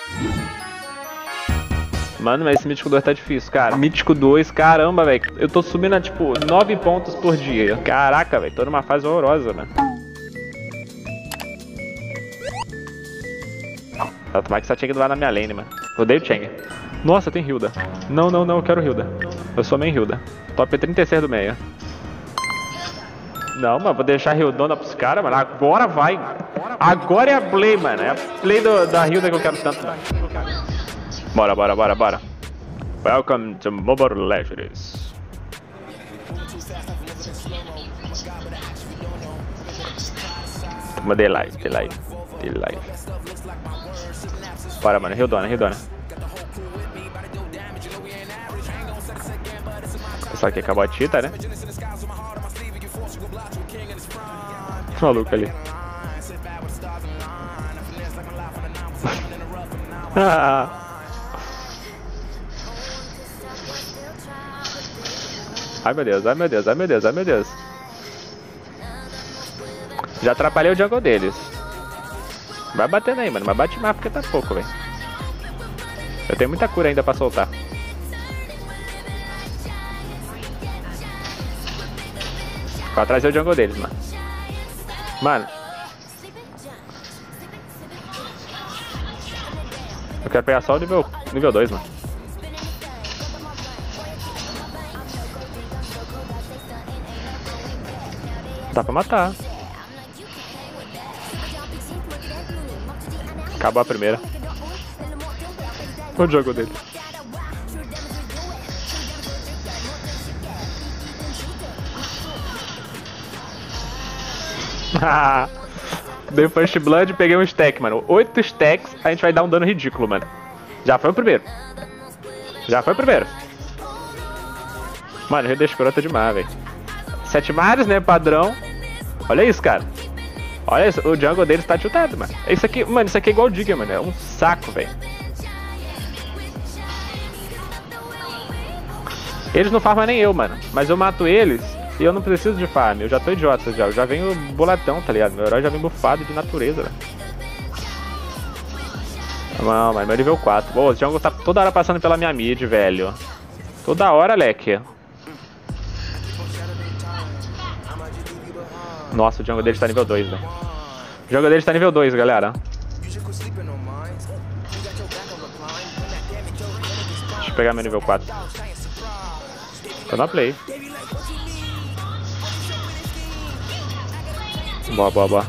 Mano, mas esse Mítico 2 tá difícil, cara. Mítico 2, caramba, velho. Eu tô subindo a, tipo, 9 pontos por dia. Caraca, velho. Tô numa fase horrorosa, mano. Tá, tomar que essa Chang lá na minha lane, mano. Odeio Chang. Nossa, tem Hilda. Não, não, não. Eu quero Hilda. Eu sou main Hilda. Top 36 do meio. Não, mano. Vou deixar a Hildona pros caras, mano. Agora vai, mano. Agora é a play, mano. É a play da Hilda que eu quero tanto, mano. Bora, bora, bora, bora. Welcome to Mobile Legends. Toma de live. Bora, mano, Hildona. Só que acabou a Tita, né? Maluco ali. Ai meu Deus. Já atrapalhei o jungle deles. Vai batendo aí, mano. Mas bate mais porque tá pouco, velho. Eu tenho muita cura ainda pra soltar. Pra trazer o jungle deles, mano. Mano. Eu quero pegar só o nível 2, mano. Dá pra matar. Acabou a primeira. O jogo dele. Dei first blood e peguei um stack, mano. 8 stacks, a gente vai dar um dano ridículo, mano. Já foi o primeiro. Mano, o Rio da Escrota demais, velho. 7 mares, né? Padrão. Olha isso, cara. Olha isso. O jungle deles tá tiltado, mano. Isso aqui, mano, isso aqui é igual o Digger, mano. É um saco, velho. Eles não farmam nem eu, mano. Mas eu mato eles e eu não preciso de farm. Eu já tô idiota já. Eu já venho boladão, tá ligado? Meu herói já vem bufado de natureza, velho. Não, mas meu nível 4. Pô, o jungle tá toda hora passando pela minha mid, velho. Toda hora, leque. Nossa, o jungle deles tá nível 2, velho. O jungle deles tá nível 2, galera. Deixa eu pegar meu nível 4. Tô na play. Boa.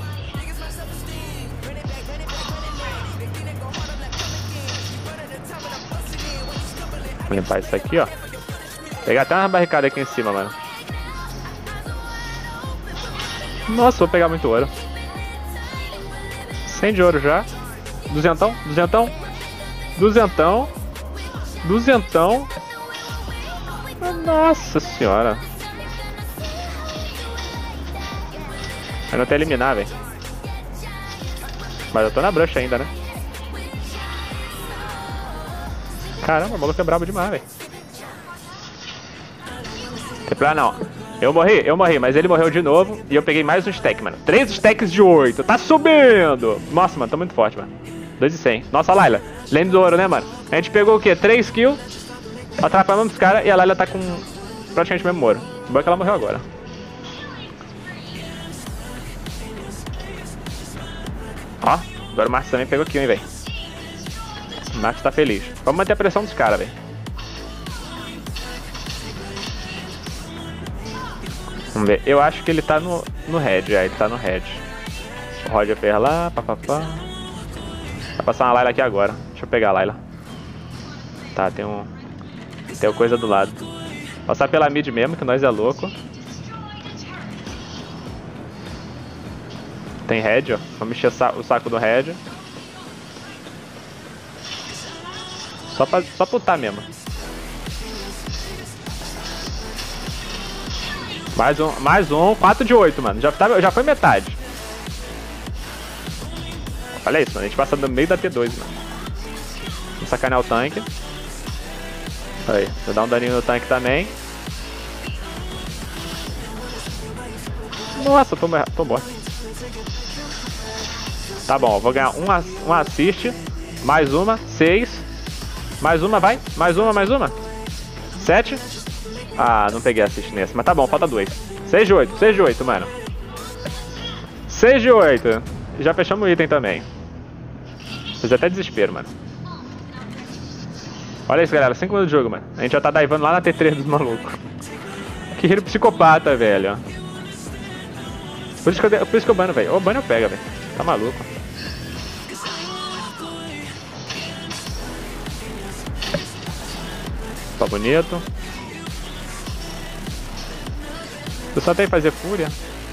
Vou limpar isso aqui, ó. Pegar até uma barricada aqui em cima, mano. Nossa, vou pegar muito ouro. 100 de ouro já. Duzentão. Nossa senhora. Eu não tenho eliminar, velho. Mas eu tô na brush ainda, né? Caramba, o maluco é brabo demais, velho. Tem pra não. Eu morri, mas ele morreu de novo e eu peguei mais um stack, mano. 3 stacks de 8, tá subindo! Nossa, mano, tô muito forte, mano. 2.100. Nossa, a Layla. Lane do ouro, né, mano? A gente pegou o quê? 3 kills, atrapalhamos os caras e a Layla tá com praticamente o mesmo ouro. O bom é que ela morreu agora. Ó, agora o Marcos também pegou kill, hein, velho. O Marcos tá feliz. Vamos manter a pressão dos caras, velho. Vamos ver, eu acho que ele tá no red, ele tá no red. O Roger fez lá, papapá. Vai passar uma Layla aqui agora. Deixa eu pegar a Layla. Tá, tem coisa do lado. Passar pela mid mesmo, que nós é louco. Tem red, ó. Vamos encher o saco do red. Só putar mesmo. Mais um, 4 de 8, mano. Já foi metade. Olha isso, mano. A gente passa no meio da T2, mano. Vamos sacanear o tanque. Aí, vou dar um daninho no tanque também. Nossa, tô morto. Tá bom, eu vou ganhar um assist Mais uma. 6. Mais uma, vai. Mais uma, mais uma. 7. Ah, não peguei assist nesse. Mas tá bom, falta 2. 6 de 8. 6 de 8, mano. 6 de 8. Já fechamos o item também. Fiz até desespero, mano. Olha isso, galera. 5 minutos de jogo, mano. A gente já tá divando lá na T3 dos malucos. Que hero psicopata, velho. Por isso que eu bano, velho. Ô, bano eu pego, velho. Tá maluco. Tá bonito. Eu só tenho que fazer fúria.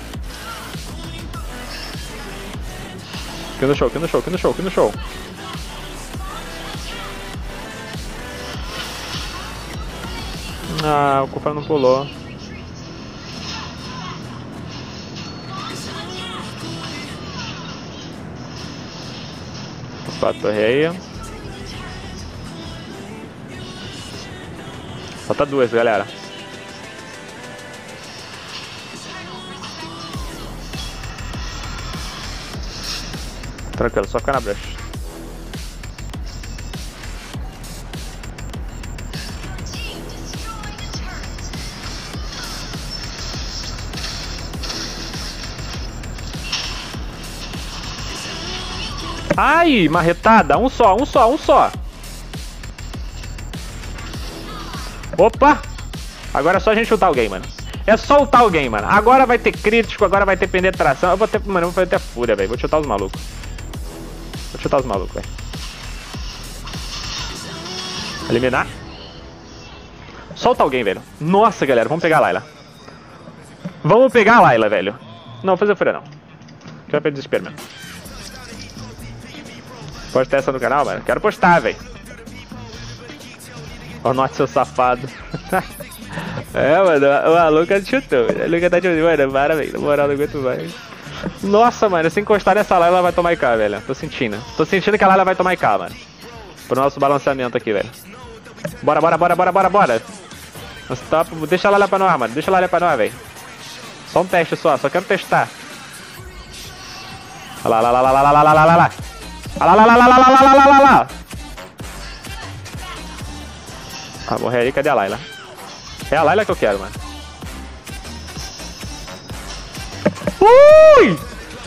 Aqui no show, aqui no show, aqui no show, aqui no show. Ah, o Kufa não pulou. Opa, torreia. Falta 2, galera. Tranquilo, só ficar na brecha. Ai, marretada. Um só, um só, um só. Opa! Agora é só a gente ultar alguém, mano. É só ultar alguém, mano. Agora vai ter crítico, agora vai ter penetração. Eu vou ter, mano, eu vou ter fúria, velho. Vou chutar os malucos. Vou chutar os malucos, velho. Eliminar. Solta alguém, velho. Nossa, galera, vamos pegar a Layla. Vamos pegar a Layla, velho. Não, vou fazer fúria não. Quero perder desespero mesmo. Pode ter essa no canal, mano? Quero postar, velho. Ó, nossa, seu safado. É, mano, o maluco chutou. O Luca tá chutando, mano, para, velho. Na moral, não aguento mais. Nossa, mano, se encostar nessa Layla, ela vai tomar IK, velho. Tô sentindo. Tô sentindo que a Layla vai tomar IK, mano. Pro nosso balanceamento aqui, velho. Bora, bora, bora, bora, bora, bora. Stop. Deixa a Layla pra nós, mano. Deixa a Layla pra nós, velho. Só um teste só quero testar. Olha lá, lá, lá, lá, lá, lá, lá, lá, lá, lá. Olha lá, lá, lá, lá, lá, lá, lá, lá, lá, lá. Ah, morrer aí, cadê a Layla? É a Layla que eu quero, mano. Ui!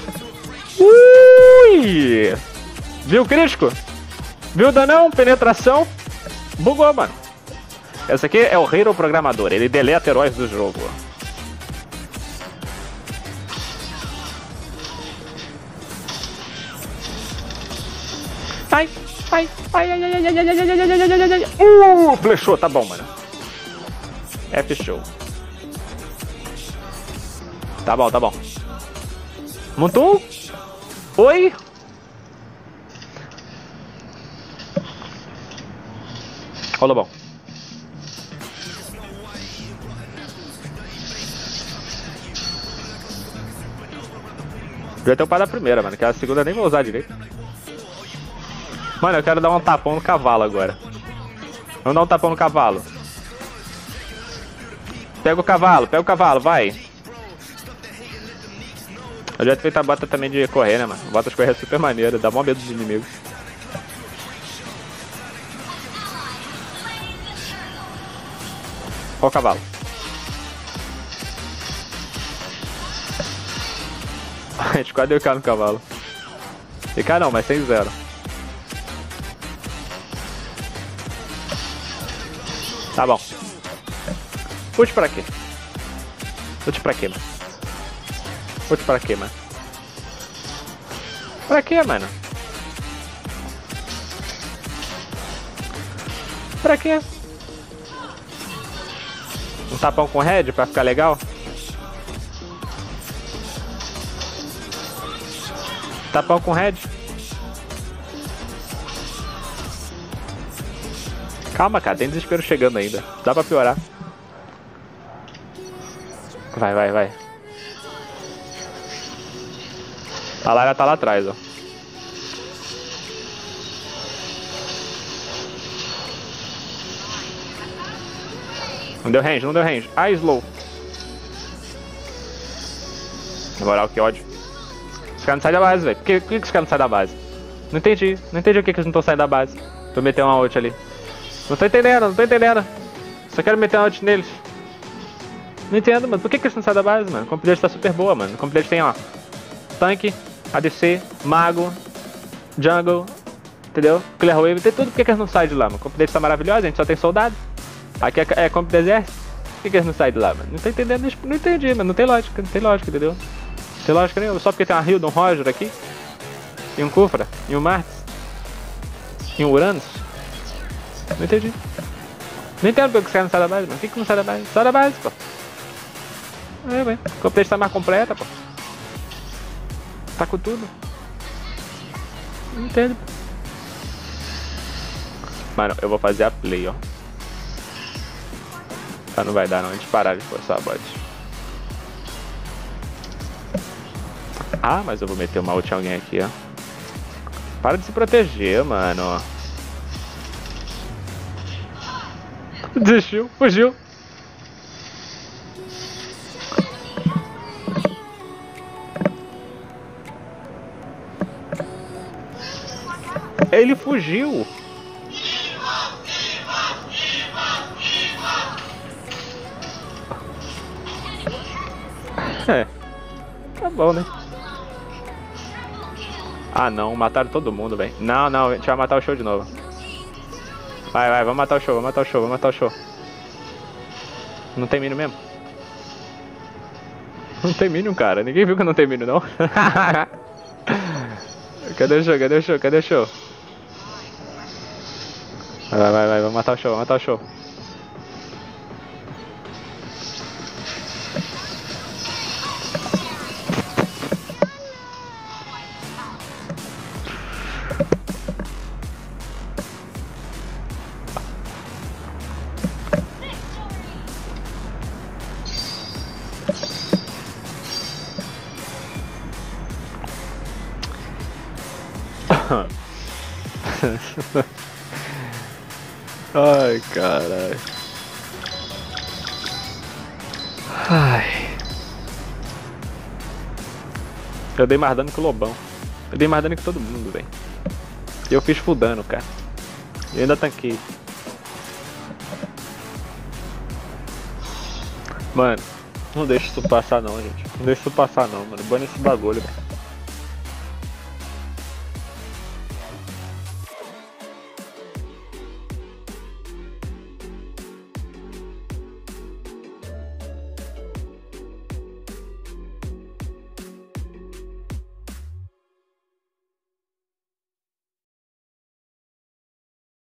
Ui! Viu o crítico? Viu o danão? Penetração? Bugou, mano. Esse aqui é o Hero Programador. Ele deleta heróis do jogo. Ai, ai, ai, ai, ai, ai, ai, ai, ai, ai, ai, ai. Flechou, tá bom, mano. F show. Tá bom, tá bom. Montou? Oi? Rolou bom. Devia ter upado a primeira, mano, que a segunda eu nem vou usar direito. Mano, eu quero dar um tapão no cavalo agora. Vamos dar um tapão no cavalo. Pega o cavalo, vai. Eu já feito a bota também de correr, né, mano? Bota de correr é super maneiro, dá mó medo dos inimigos. Olha o cavalo. A gente quase deu K no cavalo. E K não, mas sem 0. Tá bom. Ult pra quê? Ult pra quê, mano? Ult pra quê, mano? Pra quê, mano? Pra quê? Um tapão com red pra ficar legal? Tapão com red? Calma, cara, tem desespero chegando ainda. Dá pra piorar. Vai, vai, vai. A Layla tá lá atrás, ó. Não deu range, não deu range. Ah, slow. Na moral, que ódio. Esse cara não sai da base, velho. Por que esse cara não sai da base? Não entendi. Não entendi o que eles não estão saindo da base. Pra eu meter uma ult ali. Não tô entendendo, não tô entendendo. Só quero meter uma ult neles. Não entendo, mano. Por que eles não saem da base, mano? A complete tá super boa, mano. A complete tem, ó, tanque, ADC, mago, jungle, entendeu? Clear wave, tem tudo. Por que eles não saem de lá, mano? A complete tá maravilhosa, a gente só tem soldado. Aqui é comp do exército. Por que eles não saem de lá, mano? Não tô entendendo, não entendi, mano. Não tem lógica, entendeu? Não tem lógica nenhuma. Só porque tem uma Hilda, um Roger aqui. E um Kufra, e um Martis. E um Uranus. Não entendi. Não entendo porque os caras não saem da base, mano. Por que não sai da base? Sai da base, pô. É, velho. A complete tá mais completa, pô. Tá com tudo. Não entendo. Mano, eu vou fazer a play, ó. Ah, não vai dar não, a gente parar de forçar a bot. Ah, mas eu vou meter uma ult em alguém aqui, ó. Para de se proteger, mano. Desistiu, fugiu. Ele fugiu. É. Tá bom, né? Ah, não. Mataram todo mundo, velho. Não, a gente vai matar o show de novo. Vai, vamos matar o show, vamos matar o show. Não tem minion mesmo? Não tem minion, cara. Ninguém viu que não tem minion, não. Cadê o show? Vai, vamos matar o show. Ai, caralho. Ai. Eu dei mais dano que o Lobão. Eu dei mais dano que todo mundo, velho. E eu fiz full dano, cara. E eu ainda tanquei. Mano, não deixa isso passar não, gente. Não deixa isso passar não, mano. Bane esse bagulho, velho.